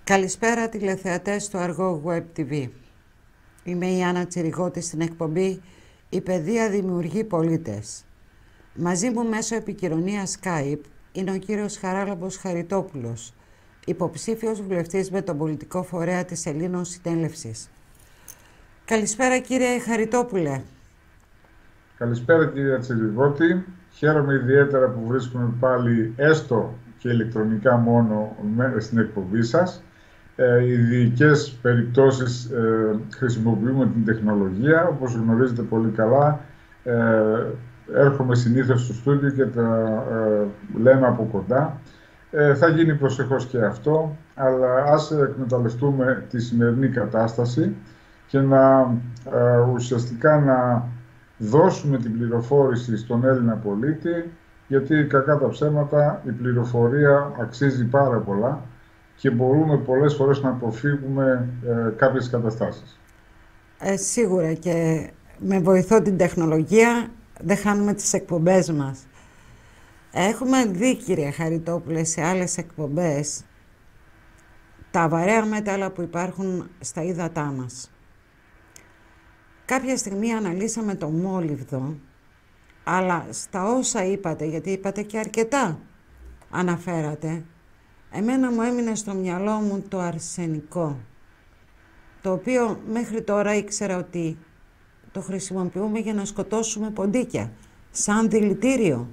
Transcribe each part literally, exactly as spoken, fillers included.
Καλησπέρα τηλεθεατές του Αργό Web τι βι. Είμαι η Άννα Τσιριγώτη στην εκπομπή «Η παιδεία δημιουργεί πολίτες». Μαζί μου μέσω επικοινωνίας Skype είναι ο κύριος Χαράλαμπος Χαριτόπουλος, υποψήφιος βουλευτής με τον πολιτικό φορέα της Ελλήνων Συνέλευσης. Καλησπέρα κύριε Χαριτόπουλε. Καλησπέρα κύριε Τσιριγώτη. Χαίρομαι ιδιαίτερα που βρίσκομαι πάλι έστω και ηλεκτρονικά μόνο στην εκπομπή σας. Ε, ειδικές περιπτώσεις ε, χρησιμοποιούμε την τεχνολογία. Όπως γνωρίζετε πολύ καλά, ε, έρχομαι συνήθως στο στούντιο και τα ε, λέμε από κοντά. Ε, θα γίνει προσεχώς και αυτό, αλλά ας εκμεταλλευτούμε τη σημερινή κατάσταση και να ε, ουσιαστικά να δώσουμε την πληροφόρηση στον Έλληνα πολίτη, γιατί κακά τα ψέματα η πληροφορία αξίζει πάρα πολλά και μπορούμε πολλές φορές να αποφύγουμε ε, κάποιες καταστάσεις. Ε, σίγουρα και με βοηθό την τεχνολογία δεν χάνουμε τις εκπομπές μας. Έχουμε δει κύριε Χαριτόπουλε σε άλλες εκπομπές τα βαρέα μέταλλα που υπάρχουν στα ύδατά μας. Κάποια στιγμή αναλύσαμε το μόλιβδο, αλλά στα όσα είπατε, γιατί είπατε και αρκετά αναφέρατε, εμένα μου έμεινε στο μυαλό μου το αρσενικό, το οποίο μέχρι τώρα ήξερα ότι το χρησιμοποιούμε για να σκοτώσουμε ποντίκια, σαν δηλητήριο.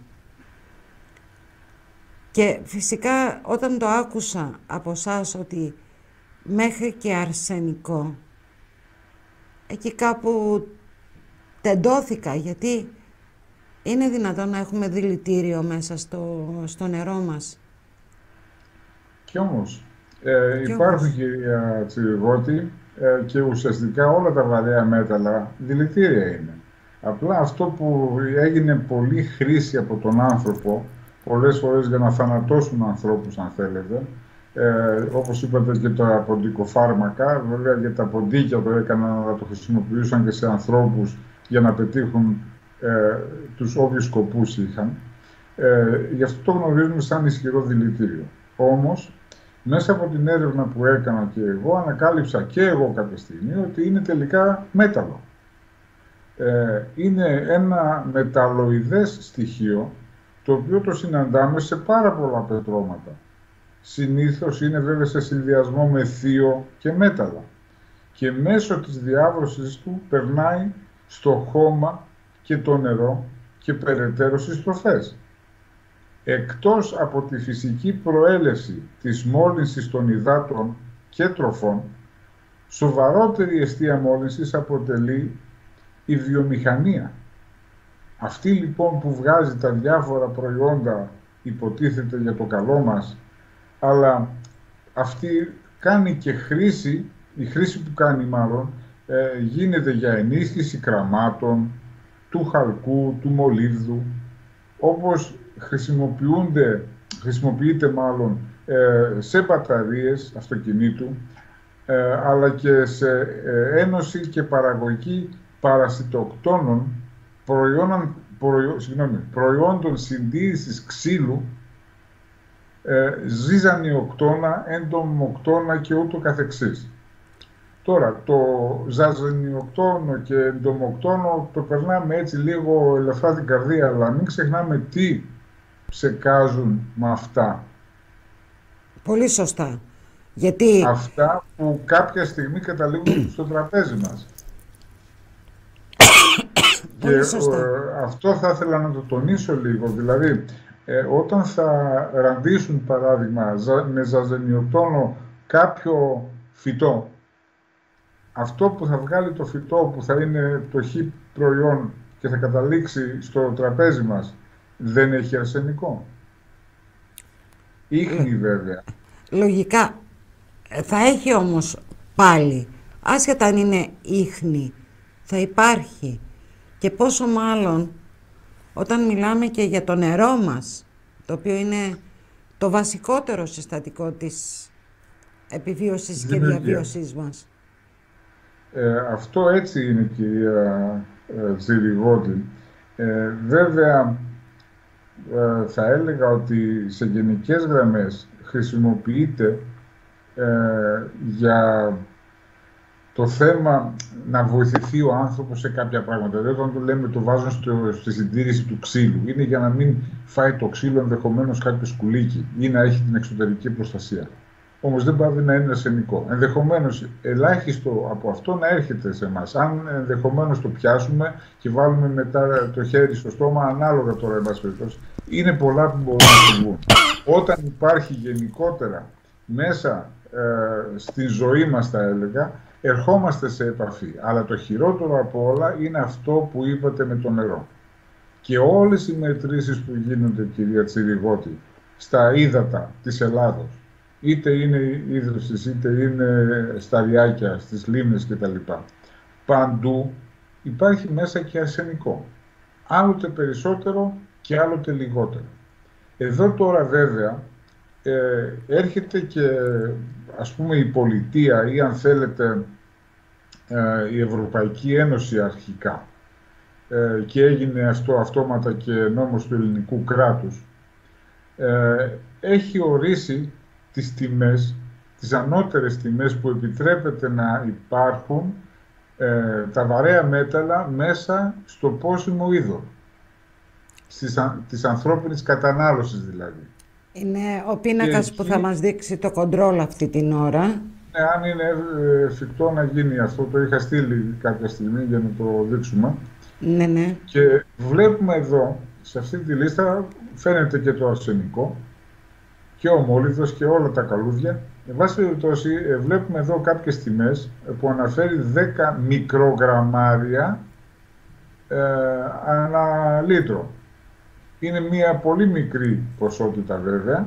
Και φυσικά όταν το άκουσα από εσάς ότι μέχρι και αρσενικό, εκεί κάπου τεντώθηκα, γιατί είναι δυνατόν να έχουμε δηλητήριο μέσα στο, στο νερό μας. Και όμως ε, και υπάρχουν όμως. Κυρία Τσιριγώτη ε, και ουσιαστικά όλα τα βαρέα μέταλλα δηλητήρια είναι. Απλά αυτό που έγινε πολύ χρήση από τον άνθρωπο, πολλές φορές για να θανατώσουν ανθρώπους αν θέλετε, Ε, όπως είπατε και τα ποντικοφάρμακα, βέβαια για τα ποντίκια το έκαναν, αλλά το χρησιμοποιούσαν και σε ανθρώπους για να πετύχουν ε, τους όποιους σκοπούς είχαν. Ε, γι' αυτό το γνωρίζουμε σαν ισχυρό δηλητήριο. Όμως, μέσα από την έρευνα που έκανα και εγώ, ανακάλυψα και εγώ κάποια στιγμή ότι είναι τελικά μέταλλο. Ε, είναι ένα μεταλλοειδές στοιχείο, το οποίο το συναντάμε σε πάρα πολλά πετρώματα. Συνήθως είναι βέβαια σε συνδυασμό με θείο και μέταλλα και μέσω της διάβρωσης του περνάει στο χώμα και το νερό και περαιτέρω στις τροφές. Εκτός από τη φυσική προέλευση της μόλυνσης των υδάτων και τροφών, σοβαρότερη αιστεία μόλυνσης αποτελεί η βιομηχανία. Αυτή λοιπόν που βγάζει τα διάφορα προϊόντα υποτίθεται για το καλό μας, αλλά αυτή κάνει και χρήση, η χρήση που κάνει μάλλον, ε, γίνεται για ενίσχυση κραμάτων, του χαλκού, του μολύβδου, όπως χρησιμοποιούνται, χρησιμοποιείται μάλλον ε, σε μπαταρίες αυτοκινήτου, ε, αλλά και σε ε, ένωση και παραγωγή παρασιτοκτόνων, προϊόντων, προϊό, συγγνώμη, προϊόντων συντήρησης ξύλου, Ε, ζυζανιοκτώνα, εντομοκτώνα και ούτω καθεξής. Τώρα, το ζαζανιοκτώνο και εντομοκτώνο το περνάμε έτσι λίγο ελαφρά την καρδία, αλλά μην ξεχνάμε τι ψεκάζουν με αυτά. Πολύ σωστά. Γιατί... Αυτά που κάποια στιγμή καταλήγουν στο τραπέζι μας. Και ε, αυτό θα ήθελα να το τονίσω λίγο, δηλαδή Ε, όταν θα ραντίσουν, παράδειγμα, με ζαζανιοκτώνο κάποιο φυτό, αυτό που θα βγάλει το φυτό που θα είναι το χ προϊόν και θα καταλήξει στο τραπέζι μας, δεν έχει αρσενικό. Ίχνη βέβαια. Λογικά. Θα έχει όμως πάλι, άσχετα αν είναι ίχνη, θα υπάρχει. Και πόσο μάλλον όταν μιλάμε και για το νερό μας, το οποίο είναι το βασικότερο συστατικό της επιβίωσης και διαβίωσης μας. Ε, αυτό έτσι είναι, κυρία ε, Τσιριγώτη. Ε, βέβαια, ε, θα έλεγα ότι σε γενικές γραμμές χρησιμοποιείται ε, για το θέμα να βοηθηθεί ο άνθρωπος σε κάποια πράγματα. Δηλαδή, όταν το λέμε το βάζουν στο, στη συντήρηση του ξύλου, είναι για να μην φάει το ξύλο ενδεχομένως κάποιο σκουλίκι ή να έχει την εξωτερική προστασία. Όμως δεν πάει να είναι αρσενικό. Ενδεχομένως ελάχιστο από αυτό να έρχεται σε εμάς. Αν ενδεχομένως το πιάσουμε και βάλουμε μετά το χέρι στο στόμα, ανάλογα τώρα, εν πάση περιπτώσει, είναι πολλά που μπορούν να συμβούν. Όταν υπάρχει γενικότερα μέσα ε, στη ζωή μας, θα έλεγα, ερχόμαστε σε επαφή. Αλλά το χειρότερο από όλα είναι αυτό που είπατε με το νερό. Και όλες οι μετρήσεις που γίνονται, κυρία Τσιριγώτη, στα ύδατα της Ελλάδος, είτε είναι ίδρυυσης, είτε είναι στα ριάκια, στις λίμνες κτλ. Παντού υπάρχει μέσα και αρσενικό. Άλλοτε περισσότερο και άλλοτε λιγότερο. Εδώ τώρα βέβαια ε, έρχεται και ας πούμε η πολιτεία ή αν θέλετε ε, η Ευρωπαϊκή Ένωση αρχικά ε, και έγινε αυτό αυτόματα και νόμος του ελληνικού κράτους, ε, έχει ορίσει τις τιμές, τις ανώτερες τιμές που επιτρέπεται να υπάρχουν ε, τα βαρέα μέταλλα μέσα στο πόσιμο είδωρ, της ανθρώπινης κατανάλωσης δηλαδή. Είναι ο πίνακας που θα μας δείξει το κοντρόλ αυτή την ώρα. Ναι, αν είναι εφικτό να γίνει αυτό, το είχα στείλει κάποια στιγμή για να το δείξουμε. Ναι, ναι. Και βλέπουμε εδώ, σε αυτή τη λίστα, φαίνεται και το αρσενικό και ο μόλιβδος και όλα τα καλούδια. Εν πάση περιπτώσει, βλέπουμε εδώ κάποιες τιμές που αναφέρει δέκα μικρογραμμάρια ε, ανά λίτρο. Είναι μια πολύ μικρή ποσότητα βέβαια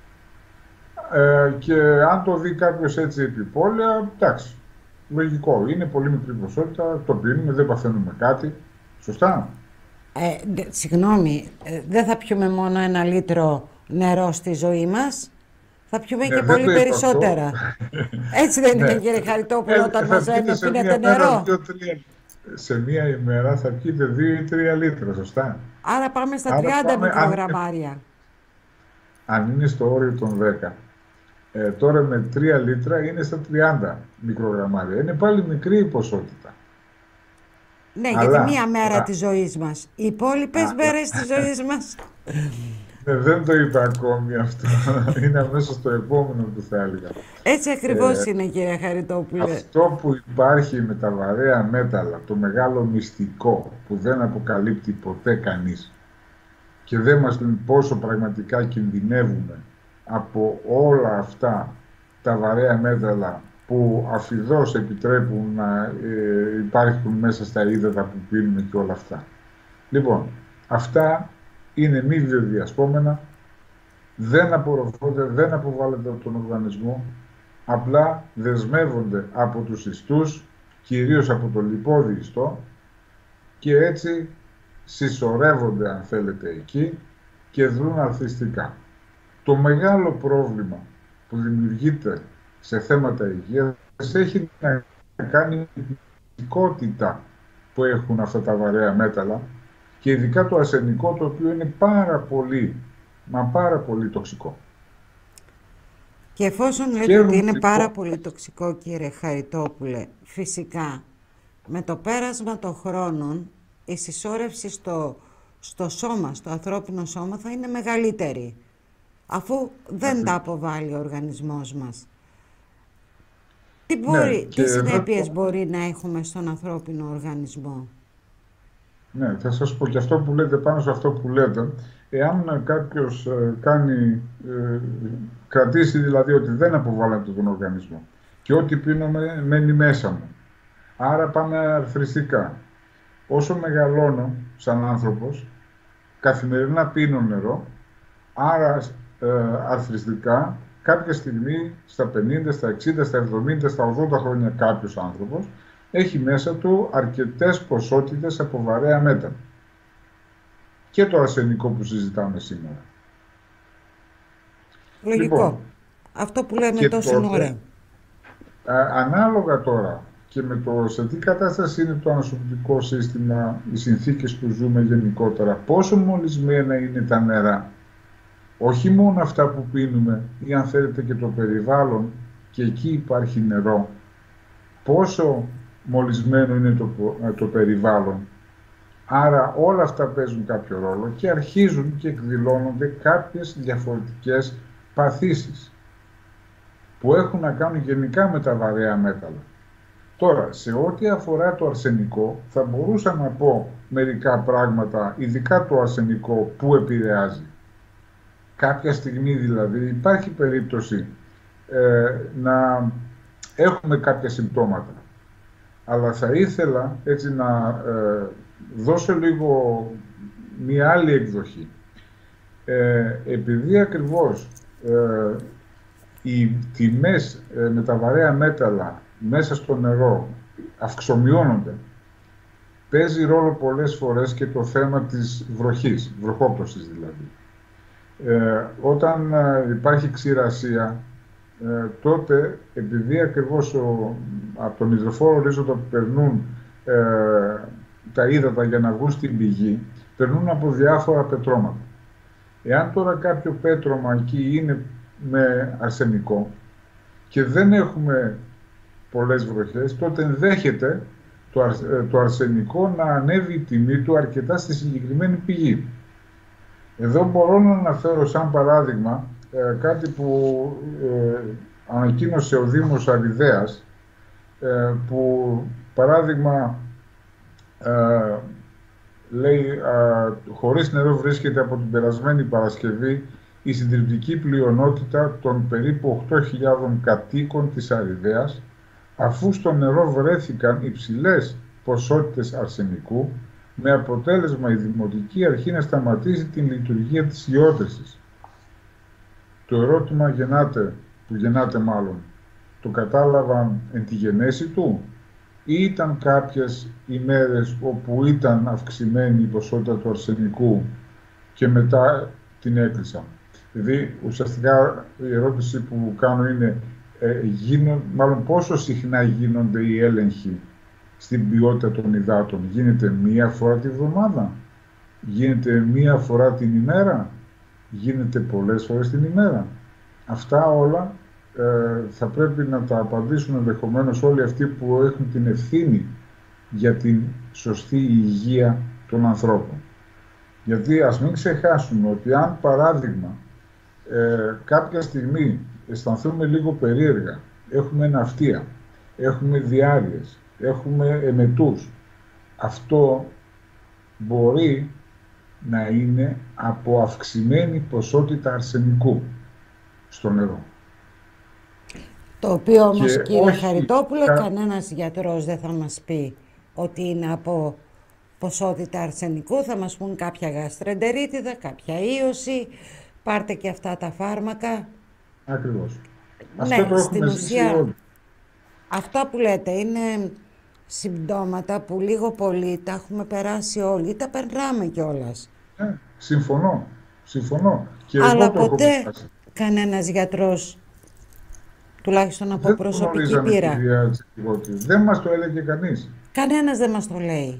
ε, και αν το δει κάποιος έτσι επιπόλαια, εντάξει, λογικό, είναι πολύ μικρή ποσότητα, το πίνουμε, δεν παθαίνουμε κάτι, σωστά. Ε, συγγνώμη, ε, δεν θα πιούμε μόνο ένα λίτρο νερό στη ζωή μας, θα πιούμε ναι, και πολύ περισσότερα. Έτσι δεν είναι, κύριε Χαριτόπουλο, ε, όταν μας λένε πίνετε νερό. Δύο, τρία, σε μία ημέρα θα πιείτε δύο ή τρία λίτρα, σωστά. Άρα πάμε στα Άρα τριάντα πάμε, μικρογραμμάρια. Αν, αν είναι στο όριο των δέκα. Ε, τώρα με τρία λίτρα είναι στα τριάντα μικρογραμμάρια. Είναι πάλι μικρή η ποσότητα. Ναι, αλλά, γιατί μία μέρα α, της ζωής μας. Οι υπόλοιπες μέρες της ζωής μας. Ναι, δεν το είπα ακόμη αυτό. Είναι αμέσως το επόμενο που θα έλεγα. Έτσι ακριβώς ε, είναι, κύριε Χαριτόπουλε. Αυτό που υπάρχει με τα βαρέα μέταλλα, το μεγάλο μυστικό που δεν αποκαλύπτει ποτέ κανείς και δεν μας λένε πόσο πραγματικά κινδυνεύουμε από όλα αυτά τα βαρέα μέταλλα που αφιδώς επιτρέπουν να ε, υπάρχουν μέσα στα ύδατα που πίνουμε και όλα αυτά. Λοιπόν, αυτά είναι μη βιοδιασπόμενα, δεν απορροφώνται, δεν αποβάλλονται από τον οργανισμό, απλά δεσμεύονται από τους ιστούς, κυρίως από το λιπόδι ιστό, και έτσι συσσωρεύονται, αν θέλετε, εκεί και δρούν ανθιστικά. Το μεγάλο πρόβλημα που δημιουργείται σε θέματα υγείας έχει να κάνει με την τοξικότητα που έχουν αυτά τα βαρέα μέταλλα και ειδικά το αρσενικό, το οποίο είναι πάρα πολύ, μα πάρα πολύ τοξικό. Και εφόσον λέτε ότι είναι πάρα πολύ τοξικό, κύριε Χαριτόπουλε, φυσικά με το πέρασμα των χρόνων η συσσόρευση στο, στο σώμα, στο ανθρώπινο σώμα θα είναι μεγαλύτερη, αφού δεν ναι. τα αποβάλλει ο οργανισμός μας. Τι, μπορεί, ναι, τι συνέπειες το... μπορεί να έχουμε στον ανθρώπινο οργανισμό? Ναι, θα σας πω και αυτό που λέτε πάνω σε αυτό που λέτε. Εάν κάποιος ε, κάνει, ε, κρατήσει δηλαδή ότι δεν αποβάλλεται τον οργανισμό και ό,τι πίνουμε μένει μέσα μου, άρα πάμε αρθριστικά. Όσο μεγαλώνω σαν άνθρωπος, καθημερινά πίνω νερό, άρα ε, αρθριστικά κάποια στιγμή στα πενήντα, στα εξήντα, στα εβδομήντα, στα ογδόντα χρόνια κάποιος άνθρωπος έχει μέσα του αρκετές ποσότητες από βαρέα μέταλλα. Και το αρσενικό που συζητάμε σήμερα. Λογικό. Λοιπόν, αυτό που λέμε τόσο ώρα. Ανάλογα τώρα και με το σε τι κατάσταση είναι το ανασωπητικό σύστημα, οι συνθήκες που ζούμε γενικότερα, πόσο μολυσμένα είναι τα νερά, όχι μόνο αυτά που πίνουμε ή αν θέλετε και το περιβάλλον και εκεί υπάρχει νερό, πόσο μολυσμένο είναι το, το περιβάλλον. Άρα όλα αυτά παίζουν κάποιο ρόλο και αρχίζουν και εκδηλώνονται κάποιες διαφορετικές παθήσεις που έχουν να κάνουν γενικά με τα βαρέα μέταλλα. Τώρα, σε ό,τι αφορά το αρσενικό, θα μπορούσα να πω μερικά πράγματα, ειδικά το αρσενικό, που επηρεάζει. Κάποια στιγμή δηλαδή υπάρχει περίπτωση ε, να έχουμε κάποια συμπτώματα. Αλλά θα ήθελα έτσι να ε, δώσω λίγο μια άλλη εκδοχή. Ε, επειδή ακριβώς ε, οι τιμές ε, με τα βαρέα μέταλλα μέσα στο νερό αυξομειώνονται, παίζει ρόλο πολλές φορές και το θέμα της βροχής, βροχόπτωσης δηλαδή. Ε, όταν ε, υπάρχει ξηρασία, ε, τότε επειδή ακριβώς ο, από τον υδροφόρο ορίζοντα που περνούν ε, τα ύδατα για να βγουν στην πηγή, περνούν από διάφορα πετρώματα. Εάν τώρα κάποιο πέτρωμα εκεί είναι με αρσενικό και δεν έχουμε πολλές βροχές, τότε ενδέχεται το, αρ, το αρσενικό να ανέβει η τιμή του αρκετά στη συγκεκριμένη πηγή. Εδώ μπορώ να αναφέρω σαν παράδειγμα ε, κάτι που ε, ανακοίνωσε ο Δήμος Αριδαίας, ε, που παράδειγμα ε, λέει ε, χωρίς νερό βρίσκεται από την περασμένη Παρασκευή η συντριπτική πλειονότητα των περίπου οκτώ χιλιάδες κατοίκων της Αριδαίας, αφού στο νερό βρέθηκαν υψηλές ποσότητες αρσενικού, με αποτέλεσμα η Δημοτική Αρχή να σταματήσει την λειτουργία της ιώτρησης. Το ερώτημα γεννάται, που γεννάται μάλλον, το κατάλαβαν εν τη γενέση του ή ήταν κάποιες ημέρες όπου ήταν αυξημένη η ποσότητα του αρσενικού και μετά την έκλεισαν. Δηλαδή, ουσιαστικά η ερώτηση που κάνω είναι ε, γίνον, μάλλον πόσο συχνά γίνονται οι έλεγχοι στην ποιότητα των υδάτων. Γίνεται μία φορά τη βδομάδα, γίνεται μία φορά την ημέρα, γίνεται πολλές φορές την ημέρα. Αυτά όλα ε, θα πρέπει να τα απαντήσουν ενδεχομένως όλοι αυτοί που έχουν την ευθύνη για την σωστή υγεία των ανθρώπων. Γιατί ας μην ξεχάσουμε ότι αν παράδειγμα ε, κάποια στιγμή αισθανθούμε λίγο περίεργα, έχουμε ναυτία, έχουμε διάρειες, έχουμε εμετούς, αυτό μπορεί να είναι από αυξημένη ποσότητα αρσενικού στο νερό. Το οποίο όμως, και κύριε όχι... Χαριτόπουλε, κα... κανένας γιατρός δεν θα μας πει ότι είναι από ποσότητα αρσενικού. Θα μας πούν κάποια γαστρεντερίτιδα, κάποια ίωση, πάρτε και αυτά τα φάρμακα. Ακριβώς. Ναι, αυτό το στην ουσία όλοι. Αυτά που λέτε είναι συμπτώματα που λίγο πολύ τα έχουμε περάσει όλοι, τα περνάμε κιόλας. Ναι, συμφωνώ, συμφωνώ. Και αλλά εγώ το ποτέ έχω περάσει. Κανένας γιατρός, τουλάχιστον από δεν προσωπική πείρα, δεν μας το έλεγε κανείς. Κανένας δεν μας το λέει.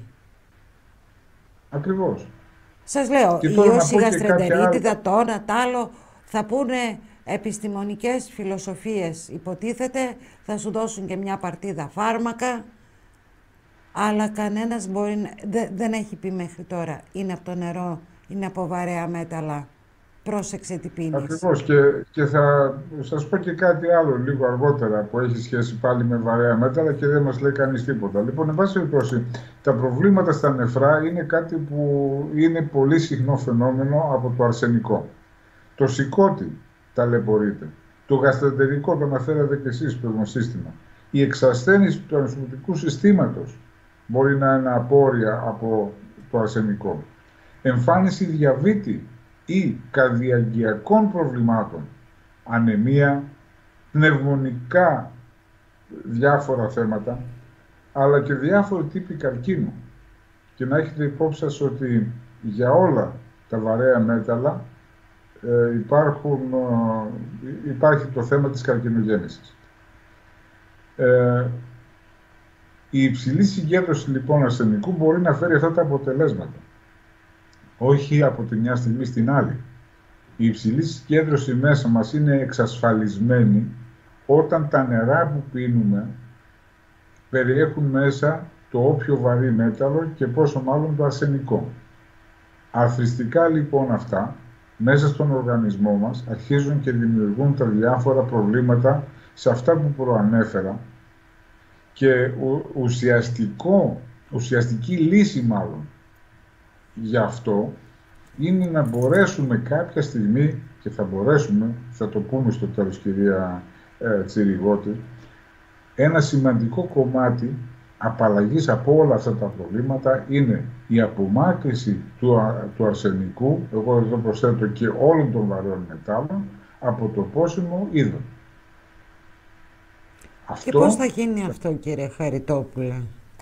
Ακριβώς. Σας λέω, η ιώση γαστρεντερίτιδα, το ένα, τ' άλλο, θα πούνε επιστημονικές φιλοσοφίες, υποτίθεται, θα σου δώσουν και μια παρτίδα φάρμακα, αλλά κανένας μπορεί να, δε, δεν έχει πει μέχρι τώρα, είναι από το νερό, είναι από βαρέα μέταλλα, πρόσεξε τι πίνεις. Ακριβώς, και, και θα σας πω και κάτι άλλο λίγο αργότερα που έχει σχέση πάλι με βαρέα μέταλλα και δεν μας λέει κανείς τίποτα. Λοιπόν, εν πάση περιπτώσει, τα προβλήματα στα νεφρά είναι κάτι που είναι πολύ συχνό φαινόμενο από το αρσενικό. Το σηκώτη ταλαιπωρείται. Το γαστρεντερικό, το αναφέρατε και εσείς στο σύστημα. Η εξασθένιση του ανοσοποιητικού συστήματος μπορεί να είναι απόρρια από το αρσενικό. Εμφάνιση διαβήτη ή καρδιαγγειακών προβλημάτων, ανεμία, πνευμονικά διάφορα θέματα, αλλά και διάφοροι τύποι καρκίνου. Και να έχετε υπόψη σας ότι για όλα τα βαρέα μέταλλα ε, υπάρχουν, ε, υπάρχει το θέμα της καρκινογέννησης. Ε, η υψηλή συγκέντρωση λοιπόν αρσενικού μπορεί να φέρει αυτά τα αποτελέσματα. Όχι από τη μια στιγμή στην άλλη. Η υψηλή συγκέντρωση μέσα μας είναι εξασφαλισμένη όταν τα νερά που πίνουμε περιέχουν μέσα το όποιο βαρύ μέταλλο και πόσο μάλλον το αρσενικό. Αθρηστικά λοιπόν αυτά, μέσα στον οργανισμό μας, αρχίζουν και δημιουργούν τα διάφορα προβλήματα σε αυτά που προανέφερα και ουσιαστικό, ουσιαστική λύση μάλλον γι' αυτό είναι να μπορέσουμε κάποια στιγμή, και θα μπορέσουμε, θα το πούμε στο τέλος κυρία ε, Τσιριγώτη, ένα σημαντικό κομμάτι απαλλαγής από όλα αυτά τα προβλήματα είναι η απομάκρυση του, του αρσενικού, εγώ εδώ προσθέτω και όλων των βαρέων μετάλλων, από το πόσιμο είδωρ. Και πώς θα γίνει αυτό, κύριε Χαριτόπουλε?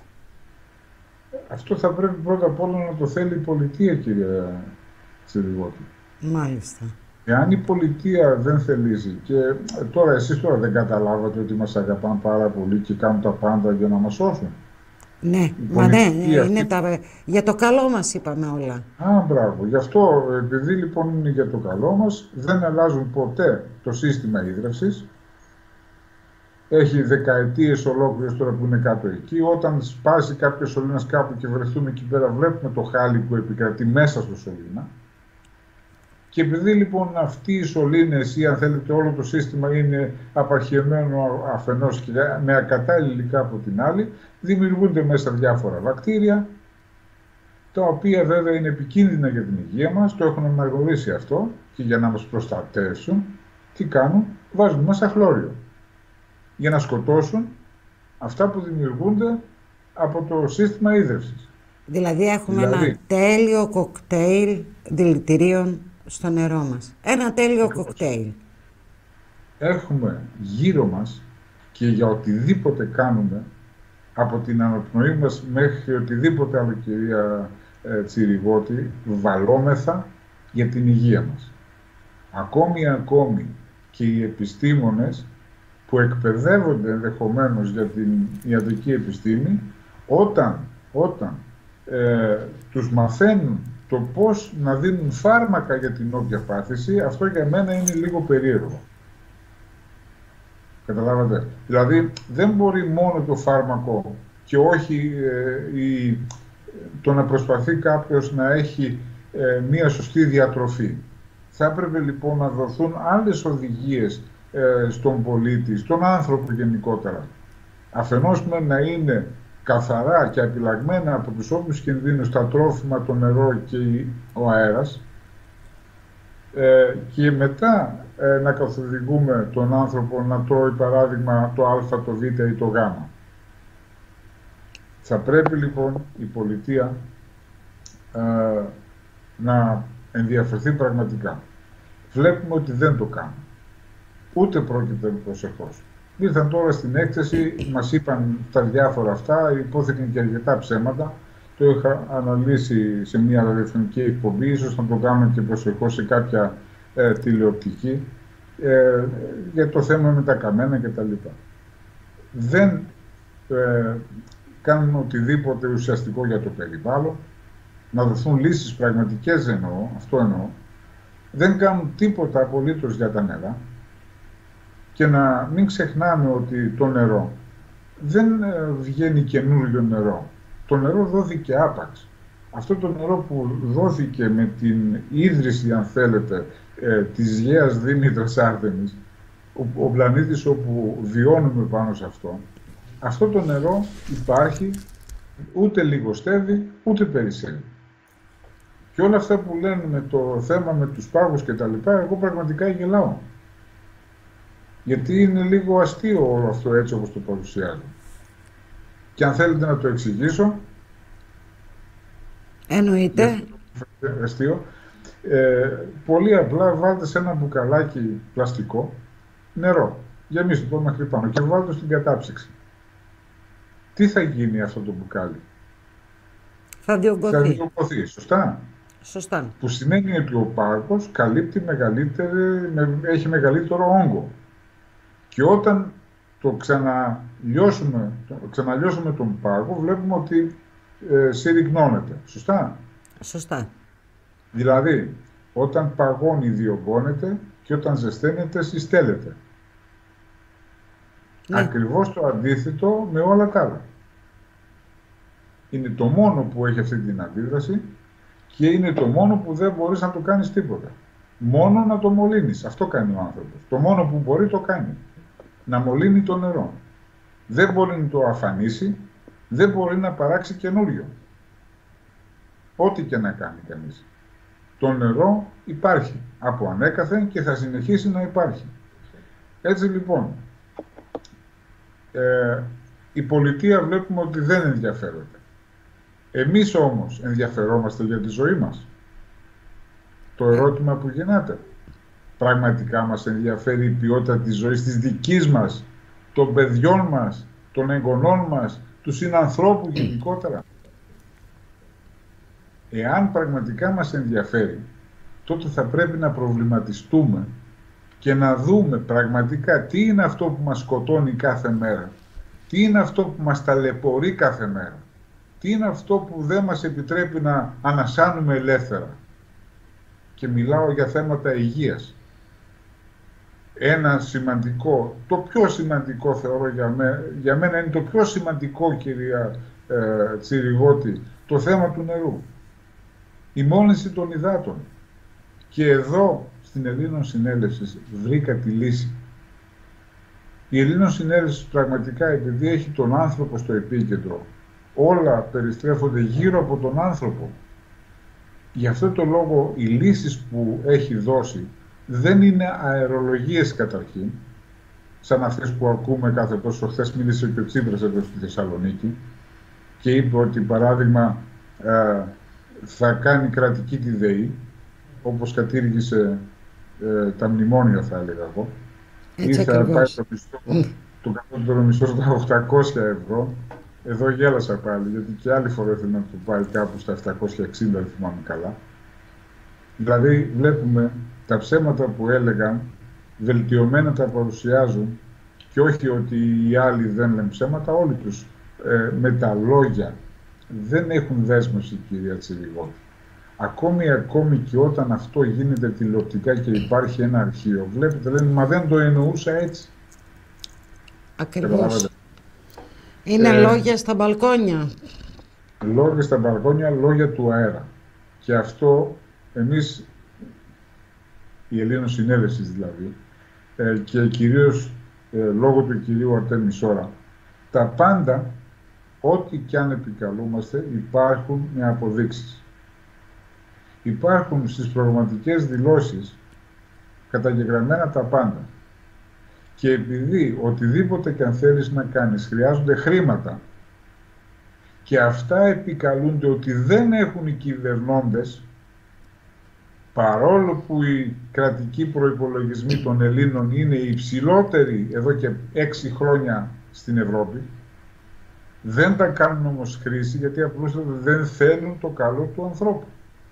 Αυτό θα πρέπει πρώτα απ' όλα να το θέλει η πολιτεία, κύριε Τσιριγώτη. Μάλιστα. Εάν η πολιτεία δεν θελήσει, και τώρα εσείς τώρα δεν καταλάβατε ότι μας αγαπάνε πάρα πολύ και κάνουν τα πάντα για να μας σώσουν. Ναι, μα ναι, είναι τα... για το καλό μας είπαμε όλα. Α, μπράβο. Γι' αυτό, επειδή λοιπόν είναι για το καλό μας, δεν αλλάζουν ποτέ το σύστημα ίδρευσης. Έχει δεκαετίες ολόκληρες τώρα που είναι κάτω εκεί. Όταν σπάσει κάποιο σωλήνας κάπου και βρεθούμε εκεί πέρα, βλέπουμε το χάλι που επικρατεί μέσα στο σωλήνα. Και επειδή λοιπόν αυτοί οι σωλήνες ή αν θέλετε όλο το σύστημα είναι απαρχαιωμένο αφενός και με ακατάλληλη υλικά από την άλλη, δημιουργούνται μέσα διάφορα βακτήρια, τα οποία βέβαια είναι επικίνδυνα για την υγεία μας, το έχουν αναγνωρίσει αυτό και για να μας προστατεύσουν, τι κάνουν, βάζουν μέσα χλώριο για να σκοτώσουν αυτά που δημιουργούνται από το σύστημα ίδρευσης. Δηλαδή έχουμε δηλαδή, ένα τέλειο κοκτέιλ δηλητηρίων στο νερό μας. Ένα τέλειο Ακριβώς. κοκτέιλ. Έχουμε γύρω μας και για οτιδήποτε κάνουμε, από την αναπνοή μας μέχρι οτιδήποτε άλλο, κυρία ε, Τσιριγώτη, βαλόμεθα για την υγεία μας. Ακόμη ακόμη και οι επιστήμονες που εκπαιδεύονται ενδεχομένως για την ιατρική επιστήμη, όταν, όταν ε, τους μαθαίνουν το πώς να δίνουν φάρμακα για την όποια πάθηση, αυτό για μένα είναι λίγο περίεργο. Καταλάβατε. Δηλαδή, δεν μπορεί μόνο το φάρμακο και όχι ε, η, το να προσπαθεί κάποιος να έχει ε, μία σωστή διατροφή. Θα έπρεπε λοιπόν να δοθούν άλλες οδηγίες ε, στον πολίτη, στον άνθρωπο γενικότερα. Αφενός με να είναι καθαρά και απειλαγμένα από τους όποιους κινδύνους τα τρόφιμα, το νερό και ο αέρας, ε, και μετά ε, να καθοδηγούμε τον άνθρωπο να τρώει παράδειγμα το α, το β ή το γ. Θα πρέπει λοιπόν η πολιτεία ε, να ενδιαφερθεί πραγματικά. Βλέπουμε ότι δεν το κάνουν. Ούτε πρόκειται προσεχώς. Ήρθαν τώρα στην έκθεση, μας είπαν τα διάφορα αυτά, υπόθηκαν και αρκετά ψέματα. Το είχα αναλύσει σε μια ραδιοφωνική εκπομπή, ίσως να το κάνω και προσεχώς σε κάποια ε, τηλεοπτική, ε, για το θέμα με τα καμένα κτλ. Δεν ε, κάνουν οτιδήποτε ουσιαστικό για το περιβάλλον, να δοθούν λύσεις πραγματικές εννοώ, αυτό εννοώ. Δεν κάνουν τίποτα απολύτως για τα νερά. Και να μην ξεχνάμε ότι το νερό δεν βγαίνει καινούριο νερό. Το νερό δόθηκε άπαξ. Αυτό το νερό που δόθηκε με την ίδρυση, αν θέλετε, ε, της Γαίας Δήμητρας Άρτεμις, ο, ο πλανήτης όπου βιώνουμε πάνω σε αυτό, αυτό το νερό υπάρχει, ούτε λιγοστεύει, ούτε περισσεύει. Και όλα αυτά που λένε με το θέμα με τους πάγους και τα λοιπά, εγώ πραγματικά γελάω. Γιατί είναι λίγο αστείο όλο αυτό έτσι όπως το παρουσιάζω. Και αν θέλετε να το εξηγήσω... Εννοείται. Αστείο. Ε, πολύ απλά βάλτε σε ένα μπουκαλάκι πλαστικό νερό. Γεμίστε το μέχρι πάνω και βάλτε το στην κατάψυξη. Τι θα γίνει αυτό το μπουκάλι? Θα διωγγωθεί. Θα διωγγωθεί, σωστά. Σωστά. Που σημαίνει ότι ο πάγος καλύπτει μεγαλύτερη, έχει μεγαλύτερο όγκο. Και όταν το ξαναλιώσουμε, το ξαναλιώσουμε τον πάγο, βλέπουμε ότι ε, συρριγνώνεται. Σωστά. Σωστά. Δηλαδή, όταν παγώνει διωγγώνεται και όταν ζεσταίνεται συστέλλεται. Ναι. Ακριβώς το αντίθετο με όλα τα άλλα. Είναι το μόνο που έχει αυτή την αντίδραση και είναι το μόνο που δεν μπορείς να το κάνεις τίποτα. Μόνο να το μολύνεις. Αυτό κάνει ο άνθρωπος. Το μόνο που μπορεί το κάνει. Να μολύνει το νερό. Δεν μπορεί να το αφανίσει, δεν μπορεί να παράξει καινούριο. Ό,τι και να κάνει κανείς. Το νερό υπάρχει από ανέκαθεν και θα συνεχίσει να υπάρχει. Έτσι λοιπόν, ε, η πολιτεία βλέπουμε ότι δεν ενδιαφέρονται. Εμείς όμως ενδιαφερόμαστε για τη ζωή μας. Το ερώτημα που γεννάται. Πραγματικά μας ενδιαφέρει η ποιότητα της ζωής της δικής μας, των παιδιών μας, των εγγονών μας, του συνανθρώπου γενικότερα. Εάν πραγματικά μας ενδιαφέρει, τότε θα πρέπει να προβληματιστούμε και να δούμε πραγματικά τι είναι αυτό που μας σκοτώνει κάθε μέρα, τι είναι αυτό που μας ταλαιπωρεί κάθε μέρα, τι είναι αυτό που δεν μας επιτρέπει να ανασάνουμε ελεύθερα. Και μιλάω για θέματα υγείας. Ένα σημαντικό, το πιο σημαντικό θεωρώ για, με, για μένα είναι το πιο σημαντικό, κυρία ε, Τσιριγώτη, το θέμα του νερού. Η μόλυνση των υδάτων. Και εδώ στην Ελλήνων Συνέλευση βρήκα τη λύση. Η Ελλήνων Συνέλευση πραγματικά, επειδή έχει τον άνθρωπο στο επίκεντρο, όλα περιστρέφονται γύρω από τον άνθρωπο. Γι' αυτό το λόγο οι λύσεις που έχει δώσει δεν είναι αερολογίες καταρχήν, σαν αυτές που ακούμε κάθε τόσο. Χθες μίλησε και ο Τσίπρας εδώ στη Θεσσαλονίκη και είπε ότι, παράδειγμα, ε, θα κάνει κρατική τη ΔΕΗ, όπως κατήργησε ε, τα μνημόνια, θα έλεγα εγώ, ή θα πάει το, μισθό, το κατώτερο μισθό στα οκτακόσια ευρώ. Εδώ γέλασα πάλι, γιατί και άλλη φορά ήθελα να το πάει κάπου στα επτακόσια εξήντα, δεν θυμάμαι καλά. Δηλαδή, βλέπουμε τα ψέματα που έλεγαν, βελτιωμένα τα παρουσιάζουν, και όχι ότι οι άλλοι δεν λένε ψέματα, όλοι τους ε, με τα λόγια δεν έχουν δέσμευση, κυρία Τσιριγώτη. Ακόμη, ακόμη και όταν αυτό γίνεται τηλεοπτικά και υπάρχει ένα αρχείο, βλέπετε, λένε, μα δεν το εννοούσα έτσι. Ακριβώς. Είναι ε, λόγια στα μπαλκόνια. Λόγια στα μπαλκόνια, λόγια του αέρα. Και αυτό εμείς, η Ελλήνων Συνέλευση δηλαδή, ε, και κυρίως ε, λόγω του κυρίου Αρτέμι Σόρα, τα πάντα, ό,τι κι αν επικαλούμαστε, υπάρχουν με αποδείξεις. Υπάρχουν στις προγραμματικές δηλώσεις καταγεγραμμένα τα πάντα. Και επειδή οτιδήποτε και αν θέλεις να κάνεις χρειάζονται χρήματα και αυτά επικαλούνται ότι δεν έχουν οι κυβερνώντες, παρόλο που οι κρατικοί προϋπολογισμοί των Ελλήνων είναι οι υψηλότεροι εδώ και έξι χρόνια στην Ευρώπη, δεν τα κάνουν όμως χρήση, γιατί απλώς δεν θέλουν το καλό του ανθρώπου.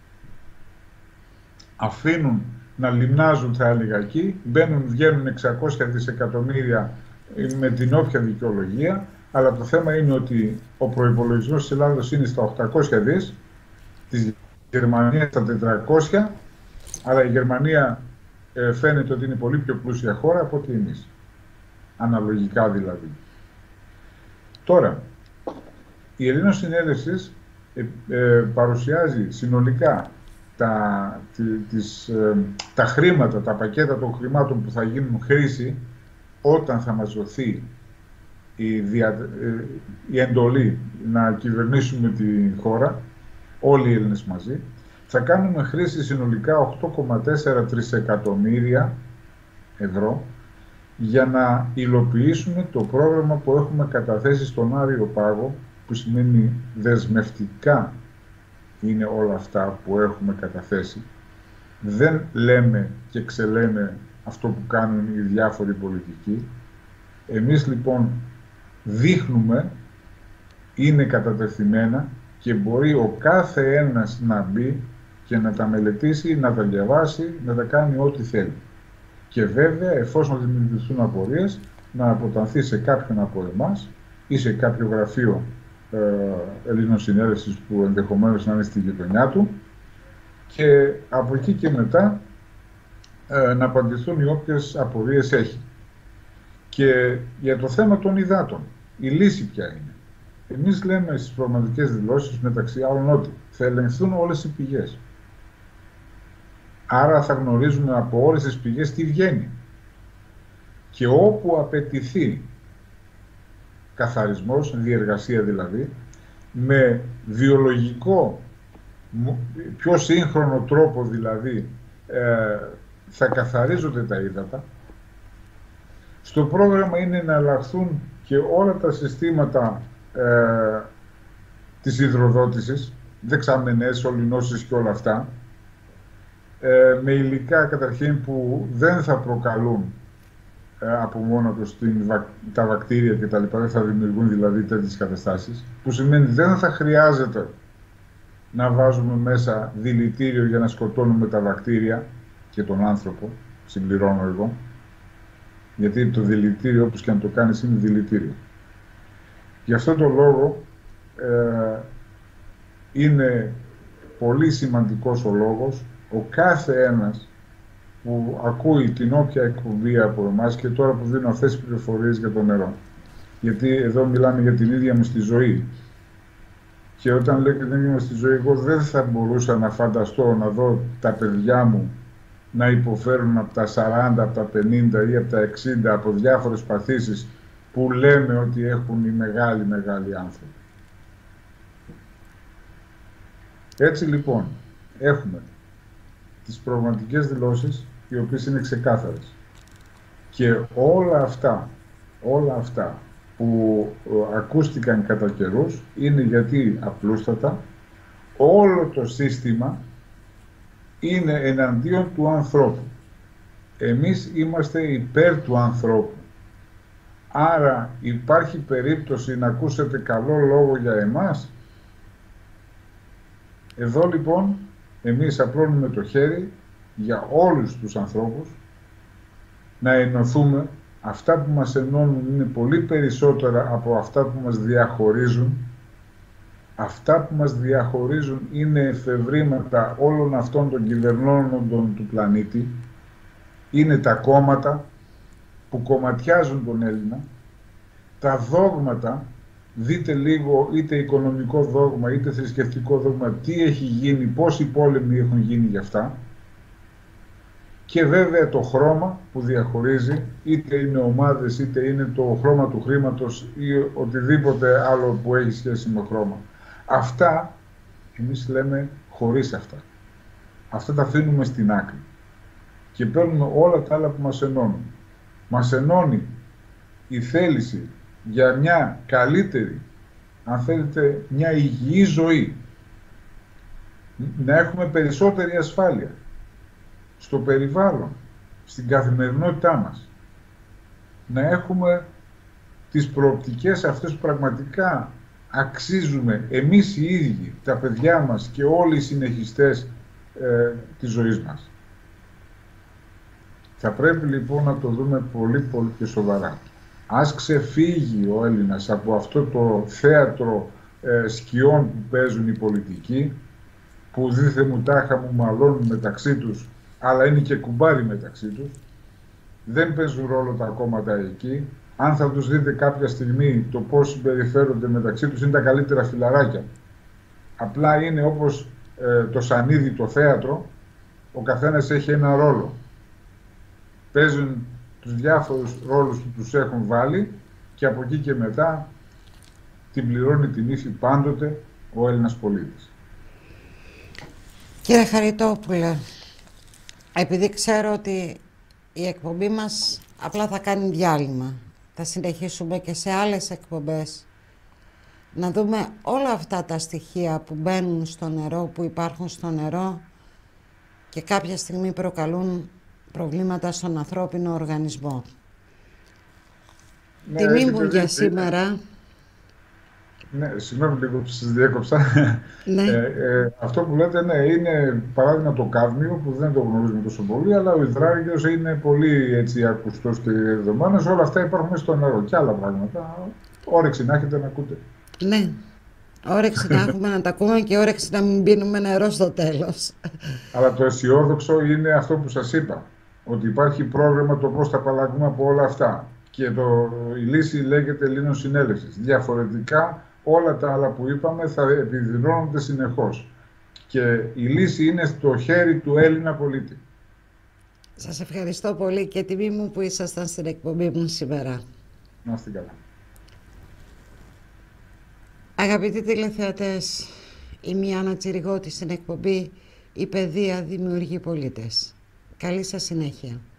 Αφήνουν να λιμνάζουν, θα έλεγα, εκεί, μπαίνουν, βγαίνουν εξακόσια δισεκατομμύρια με την όποια δικαιολογία, αλλά το θέμα είναι ότι ο προϋπολογισμός της Ελλάδας είναι στα οκτακόσια δις, της Γερμανίας στα τετρακόσια, αλλά η Γερμανία ε, φαίνεται ότι είναι πολύ πιο πλούσια χώρα από ότι εμείς. Αναλογικά δηλαδή. Τώρα, η Ελλήνων Συνέλευση ε, ε, παρουσιάζει συνολικά τα, τις, ε, τα χρήματα, τα πακέτα των χρημάτων που θα γίνουν χρήση όταν θα μας δοθεί η, δια, ε, η εντολή να κυβερνήσουμε τη χώρα, όλοι οι Έλληνες μαζί. Θα κάνουμε χρήση συνολικά οκτώ κόμμα τέσσερα τρισεκατομμύρια ευρώ για να υλοποιήσουμε το πρόγραμμα που έχουμε καταθέσει στον Άριο Πάγο, που σημαίνει δεσμευτικά είναι όλα αυτά που έχουμε καταθέσει. Δεν λέμε και ξελέμε αυτό που κάνουν οι διάφοροι πολιτικοί. Εμείς λοιπόν δείχνουμε, είναι κατατεθειμένα και μπορεί ο κάθε ένας να μπει και να τα μελετήσει, να τα διαβάσει, να τα κάνει ό,τι θέλει. Και βέβαια, εφόσον δημιουργηθούν απορίες, να αποτανθεί σε κάποιον από εμάς ή σε κάποιο γραφείο ε, Ελλήνων Συνέλευσης που ενδεχομένως να είναι στη γειτονιά του, και από εκεί και μετά ε, να απαντηθούν οι όποιες απορίες έχει. Και για το θέμα των υδάτων, η λύση ποια είναι? Εμείς λέμε στις προγραμματικές δηλώσεις, μεταξύ άλλων, ότι θα ελεγχθούν όλες οι πηγές. Άρα θα γνωρίζουμε από όλες τις πηγές τι βγαίνει. Και όπου απαιτηθεί καθαρισμός, διεργασία δηλαδή, με βιολογικό, πιο σύγχρονο τρόπο δηλαδή, ε, θα καθαρίζονται τα ύδατα. Στο πρόγραμμα είναι να αλλάχθουν και όλα τα συστήματα ε, της υδροδότησης, δεξαμενές, ολυνώσεις και όλα αυτά, ε, με υλικά καταρχήν που δεν θα προκαλούν ε, από μόνο τους τα βακτήρια και τα λοιπά, δεν θα δημιουργούν δηλαδή τέτοιες καταστάσεις, που σημαίνει δεν θα χρειάζεται να βάζουμε μέσα δηλητήριο για να σκοτώνουμε τα βακτήρια και τον άνθρωπο, συμπληρώνω εγώ, γιατί το δηλητήριο, όπως και αν το κάνεις, είναι δηλητήριο. Γι' αυτό το λόγο ε, είναι πολύ σημαντικός ο λόγος ο κάθε ένας που ακούει την όποια εκπομπή από εμάς, και τώρα που δίνω αυτές τις πληροφορίες για το νερό. Γιατί εδώ μιλάμε για την ίδια μου στη ζωή. Και όταν λέω και την ίδια μου στη ζωή, εγώ δεν θα μπορούσα να φανταστώ να δω τα παιδιά μου να υποφέρουν από τα σαράντα, από τα πενήντα ή από τα εξήντα, από διάφορες παθήσεις που λέμε ότι έχουν οι μεγάλοι μεγάλοι άνθρωποι. Έτσι λοιπόν, έχουμε τις προγραμματικές δηλώσεις, οι οποίες είναι ξεκάθαρες. Και όλα αυτά, όλα αυτά που ακούστηκαν κατά καιρούς, είναι γιατί απλούστατα όλο το σύστημα είναι εναντίον του ανθρώπου. Εμείς είμαστε υπέρ του ανθρώπου. Άρα υπάρχει περίπτωση να ακούσετε καλό λόγο για εμάς? Εδώ λοιπόν εμείς απλώνουμε το χέρι για όλους τους ανθρώπους να ενωθούμε. Αυτά που μας ενώνουν είναι πολύ περισσότερα από αυτά που μας διαχωρίζουν. Αυτά που μας διαχωρίζουν είναι εφευρήματα όλων αυτών των κυβερνώντων του πλανήτη. Είναι τα κόμματα που κομματιάζουν τον Έλληνα, τα δόγματα, δείτε λίγο είτε οικονομικό δόγμα είτε θρησκευτικό δόγμα, τι έχει γίνει, πόσοι πόλεμοι έχουν γίνει γι' αυτά, και βέβαια το χρώμα που διαχωρίζει, είτε είναι ομάδες είτε είναι το χρώμα του χρήματος ή οτιδήποτε άλλο που έχει σχέση με χρώμα. Αυτά εμείς λέμε χωρίς αυτά. Αυτά τα αφήνουμε στην άκρη και παίρνουμε όλα τα άλλα που μας ενώνουν. Μας ενώνει η θέληση για μια καλύτερη, αν θέλετε, μια υγιή ζωή. Να έχουμε περισσότερη ασφάλεια στο περιβάλλον, στην καθημερινότητά μας. Να έχουμε τις προοπτικές αυτές που πραγματικά αξίζουμε εμείς οι ίδιοι, τα παιδιά μας και όλοι οι συνεχιστές ε, της ζωής μας. Θα πρέπει λοιπόν να το δούμε πολύ πολύ και σοβαρά. Ας ξεφύγει ο Έλληνας από αυτό το θέατρο ε, σκιών που παίζουν οι πολιτικοί, που δίθε μου τάχα μου μαλώνουν μεταξύ τους, αλλά είναι και κουμπάρι μεταξύ τους. Δεν παίζουν ρόλο τα κόμματα εκεί. Αν θα τους δείτε κάποια στιγμή το πώς συμπεριφέρονται μεταξύ τους, είναι τα καλύτερα φιλαράκια. Απλά είναι όπως ε, το σανίδι, το θέατρο, ο καθένας έχει ένα ρόλο. Παίζουν τους διάφορους ρόλους που τους έχουν βάλει και από εκεί και μετά την πληρώνει την ύφη πάντοτε ο Έλληνας πολίτης. Κύριε Χαριτόπουλε, επειδή ξέρω ότι η εκπομπή μας απλά θα κάνει διάλειμμα, θα συνεχίσουμε και σε άλλες εκπομπές να δούμε όλα αυτά τα στοιχεία που μπαίνουν στο νερό, που υπάρχουν στο νερό και κάποια στιγμή προκαλούν προβλήματα στον ανθρώπινο οργανισμό. Ναι, τιμή μου για σήμερα. Ναι, συγγνώμη λίγο που σας διέκοψα. Ναι. Ε, ε, αυτό που λέτε, ναι, είναι παράδειγμα το κάδμιο που δεν το γνωρίζουμε τόσο πολύ, αλλά ο υδράριος είναι πολύ έτσι ακουστός και δεδομένος. Όλα αυτά υπάρχουν στο νερό και άλλα πράγματα. Όρεξη να έχετε να ακούτε. Ναι. Όρεξη να έχουμε να τα ακούμε και όρεξη να μην πίνουμε νερό στο τέλος. Αλλά το αισιόδοξο είναι αυτό που σας είπα. Ότι υπάρχει πρόγραμμα το πώς θα απαλλαγούμε από όλα αυτά. Και το, η λύση λέγεται Ελλήνων Συνέλευσης. Διαφορετικά όλα τα άλλα που είπαμε θα επιδεινώνονται συνεχώς. Και η λύση είναι στο χέρι του Έλληνα πολίτη. Σας ευχαριστώ πολύ και τιμή μου που ήσασταν στην εκπομπή μου σήμερα. Να είστε καλά. Αγαπητοί τηλεθεατές, είμαι η Άννα Τσιριγώτη στην εκπομπή «Η παιδεία δημιουργεί πολίτες». Καλή σας συνέχεια.